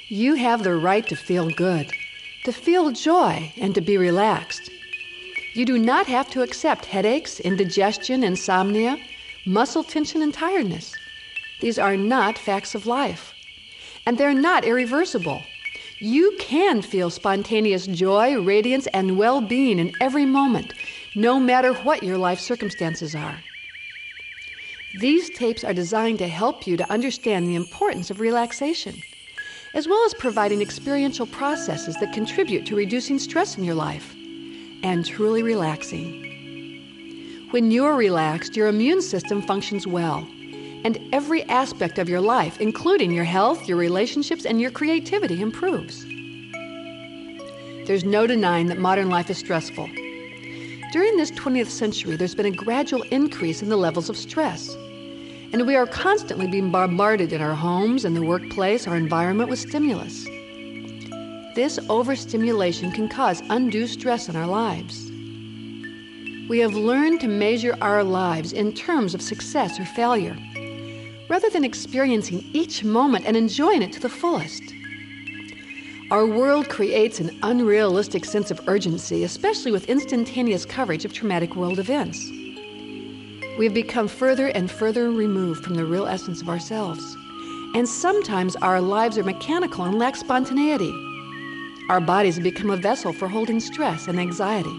You have the right to feel good, to feel joy, and to be relaxed. You do not have to accept headaches, indigestion, insomnia, muscle tension, and tiredness. These are not facts of life, and they're not irreversible. You can feel spontaneous joy, radiance, and well-being in every moment, no matter what your life circumstances are. These tapes are designed to help you to understand the importance of relaxation, as well as providing experiential processes that contribute to reducing stress in your life and truly relaxing. When you're relaxed, your immune system functions well, and every aspect of your life, including your health, your relationships, and your creativity, improves. There's no denying that modern life is stressful. During this 20th century, there's been a gradual increase in the levels of stress, and we are constantly being bombarded in our homes, in the workplace, our environment with stimulus. This overstimulation can cause undue stress in our lives. We have learned to measure our lives in terms of success or failure, rather than experiencing each moment and enjoying it to the fullest. Our world creates an unrealistic sense of urgency, especially with instantaneous coverage of traumatic world events. We have become further and further removed from the real essence of ourselves, and sometimes our lives are mechanical and lack spontaneity. Our bodies have become a vessel for holding stress and anxiety.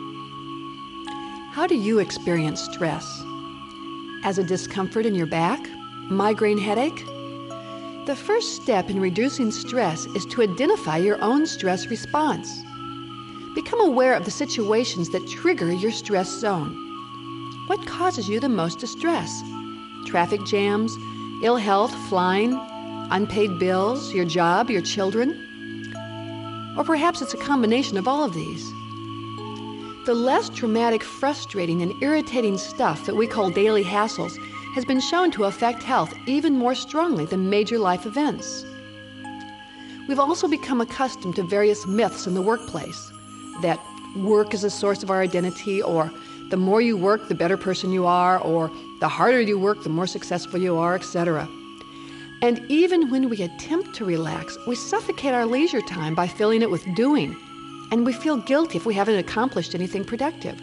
How do you experience stress? As a discomfort in your back? Migraine headache? The first step in reducing stress is to identify your own stress response. Become aware of the situations that trigger your stress zone. What causes you the most distress? Traffic jams, ill health, flying, unpaid bills, your job, your children? Or perhaps it's a combination of all of these. The less traumatic, frustrating, and irritating stuff that we call daily hassles has been shown to affect health even more strongly than major life events. We've also become accustomed to various myths in the workplace, that work is a source of our identity, or the more you work, the better person you are, or the harder you work, the more successful you are, etc. And even when we attempt to relax, we suffocate our leisure time by filling it with doing, and we feel guilty if we haven't accomplished anything productive.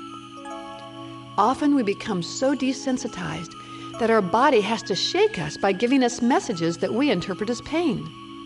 Often we become so desensitized that our body has to shake us by giving us messages that we interpret as pain.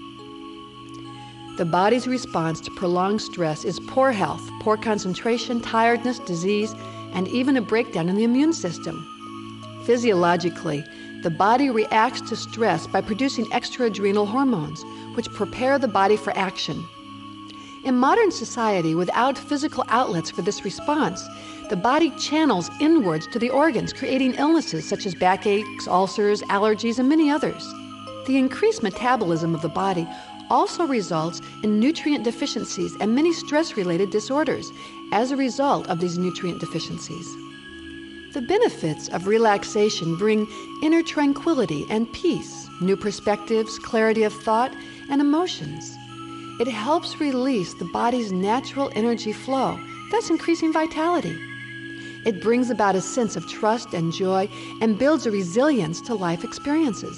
The body's response to prolonged stress is poor health, poor concentration, tiredness, disease, and even a breakdown in the immune system. Physiologically, the body reacts to stress by producing extra-adrenal hormones, which prepare the body for action. In modern society, without physical outlets for this response, the body channels inwards to the organs, creating illnesses such as backaches, ulcers, allergies, and many others. The increased metabolism of the body also results in nutrient deficiencies and many stress-related disorders as a result of these nutrient deficiencies. The benefits of relaxation bring inner tranquility and peace, new perspectives, clarity of thought, and emotions. It helps release the body's natural energy flow, thus increasing vitality. It brings about a sense of trust and joy and builds a resilience to life experiences.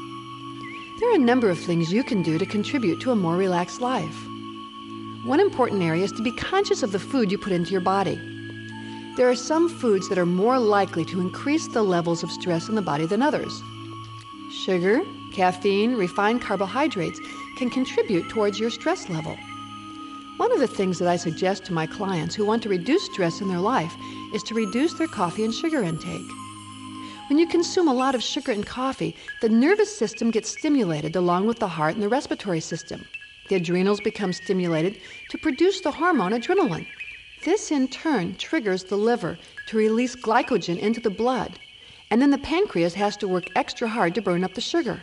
There are a number of things you can do to contribute to a more relaxed life. One important area is to be conscious of the food you put into your body. There are some foods that are more likely to increase the levels of stress in the body than others. Sugar, caffeine, refined carbohydrates can contribute towards your stress level. One of the things that I suggest to my clients who want to reduce stress in their life is to reduce their coffee and sugar intake. When you consume a lot of sugar and coffee, the nervous system gets stimulated along with the heart and the respiratory system. The adrenals become stimulated to produce the hormone adrenaline. This in turn triggers the liver to release glycogen into the blood, and then the pancreas has to work extra hard to burn up the sugar.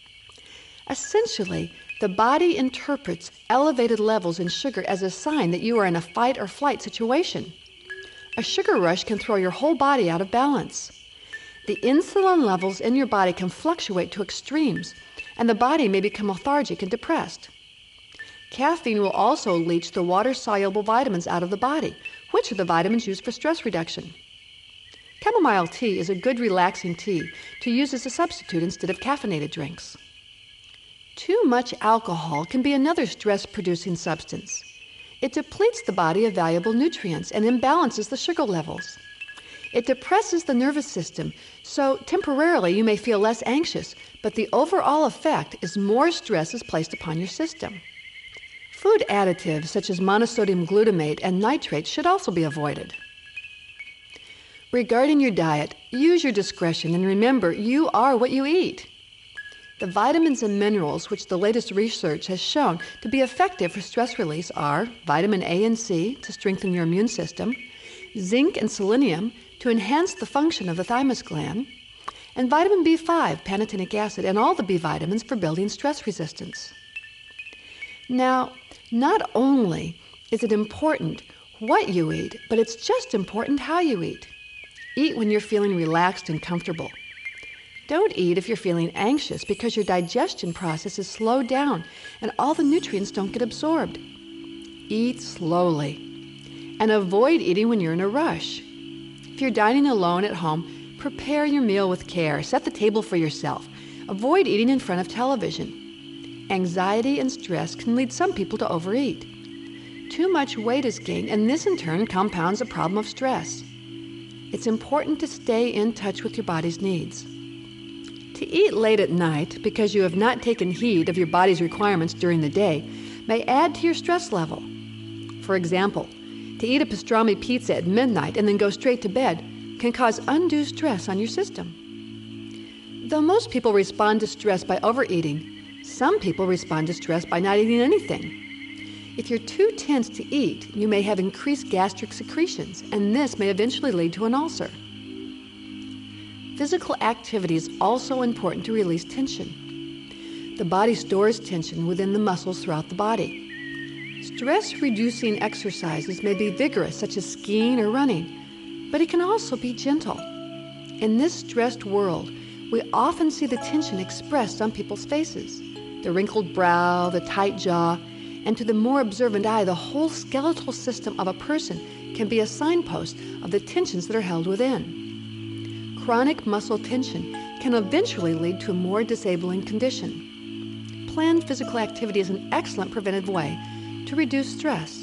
Essentially, the body interprets elevated levels in sugar as a sign that you are in a fight or flight situation. A sugar rush can throw your whole body out of balance. The insulin levels in your body can fluctuate to extremes, and the body may become lethargic and depressed. Caffeine will also leach the water-soluble vitamins out of the body, which are the vitamins used for stress reduction. Chamomile tea is a good relaxing tea to use as a substitute instead of caffeinated drinks. Too much alcohol can be another stress-producing substance. It depletes the body of valuable nutrients and imbalances the sugar levels. It depresses the nervous system, so temporarily you may feel less anxious, but the overall effect is more stress is placed upon your system. Food additives such as monosodium glutamate and nitrates should also be avoided. Regarding your diet, use your discretion and remember you are what you eat. The vitamins and minerals which the latest research has shown to be effective for stress release are vitamin A and C to strengthen your immune system, zinc and selenium to enhance the function of the thymus gland, and vitamin B5, pantothenic acid, and all the B vitamins for building stress resistance. Now, not only is it important what you eat, but it's just important how you eat. Eat when you're feeling relaxed and comfortable. Don't eat if you're feeling anxious because your digestion process is slowed down and all the nutrients don't get absorbed. Eat slowly and avoid eating when you're in a rush. If you're dining alone at home, prepare your meal with care. Set the table for yourself. Avoid eating in front of television. Anxiety and stress can lead some people to overeat. Too much weight is gained, and this in turn compounds a problem of stress. It's important to stay in touch with your body's needs. To eat late at night because you have not taken heed of your body's requirements during the day may add to your stress level. For example, to eat a pastrami pizza at midnight and then go straight to bed can cause undue stress on your system. Though most people respond to stress by overeating, some people respond to stress by not eating anything. If you're too tense to eat, you may have increased gastric secretions, and this may eventually lead to an ulcer. Physical activity is also important to release tension. The body stores tension within the muscles throughout the body. Stress-reducing exercises may be vigorous, such as skiing or running, but it can also be gentle. In this stressed world, we often see the tension expressed on people's faces. The wrinkled brow, the tight jaw, and to the more observant eye, the whole skeletal system of a person can be a signpost of the tensions that are held within. Chronic muscle tension can eventually lead to a more disabling condition. Planned physical activity is an excellent preventive way to reduce stress.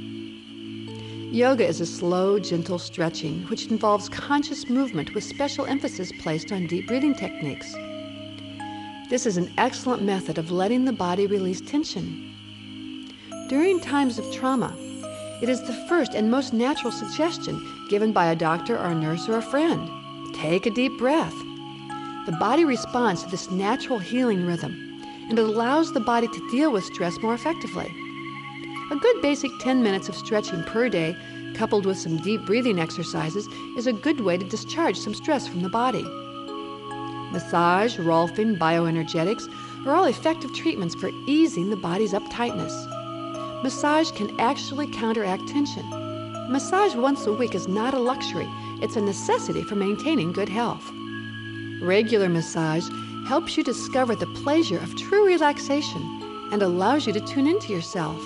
Yoga is a slow, gentle stretching which involves conscious movement with special emphasis placed on deep breathing techniques. This is an excellent method of letting the body release tension. During times of trauma, it is the first and most natural suggestion given by a doctor or a nurse or a friend. Take a deep breath. The body responds to this natural healing rhythm, and it allows the body to deal with stress more effectively. A good basic 10 minutes of stretching per day, coupled with some deep breathing exercises, is a good way to discharge some stress from the body. Massage, rolfing, bioenergetics are all effective treatments for easing the body's uptightness. Massage can actually counteract tension. Massage once a week is not a luxury, it's a necessity for maintaining good health. Regular massage helps you discover the pleasure of true relaxation and allows you to tune into yourself.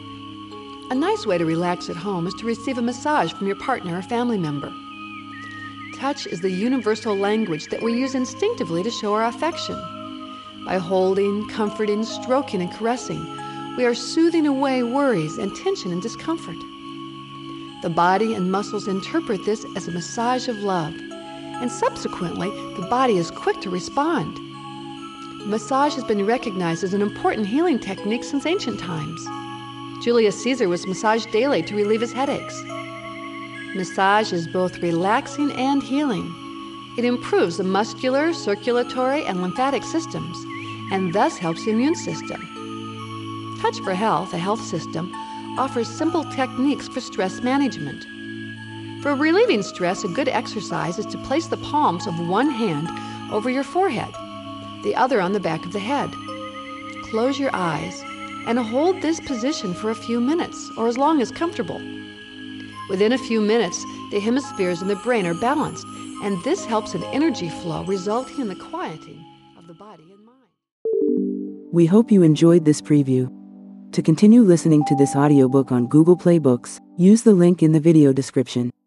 A nice way to relax at home is to receive a massage from your partner or family member. Touch is the universal language that we use instinctively to show our affection. By holding, comforting, stroking, and caressing, we are soothing away worries and tension and discomfort. The body and muscles interpret this as a massage of love, and subsequently, the body is quick to respond. Massage has been recognized as an important healing technique since ancient times. Julius Caesar was massaged daily to relieve his headaches. Massage is both relaxing and healing. It improves the muscular, circulatory, and lymphatic systems, and thus helps the immune system. Touch for Health, a health system, offers simple techniques for stress management. For relieving stress, a good exercise is to place the palms of one hand over your forehead, the other on the back of the head. Close your eyes and hold this position for a few minutes, or as long as comfortable. Within a few minutes, the hemispheres in the brain are balanced, and this helps an energy flow, resulting in the quieting of the body and mind. We hope you enjoyed this preview. To continue listening to this audiobook on Google Play Books, use the link in the video description.